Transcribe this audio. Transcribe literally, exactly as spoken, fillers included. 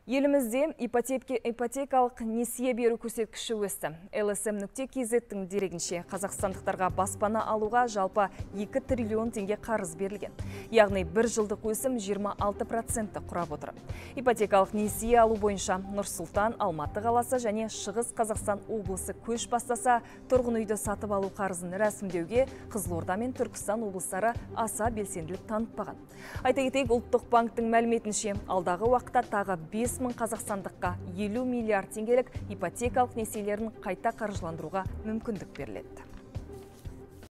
Елімізде ипотекалық несие беру көрсеткіші өсті. эл эс эм нүкте кей зеттің дерегінше қазақстандықтарға баспана алуға жалпы екі триллион теңге қарыз берілген. Яғни бір жылдық өсім жиырма алты процентті құрап отыр. Ипотекалық несие алу бойынша Нұр-Сұлтан, Алматы қаласы және Шығыс Қазақстан облысы көш бастаса, тұрғын үйді сатып алу қарызын рәсімдеуге Қызылорда мен Түркістан облыстары аса белсенділік танытпаған. Айта кетейік, Ұлттық банктың мәліметінше, алдағы уақытта тағы бес мың қазақстандыққа елу миллиард теңгелік ипотекалық несиелерін қайта қаржыландыруға мүмкіндік беріледі.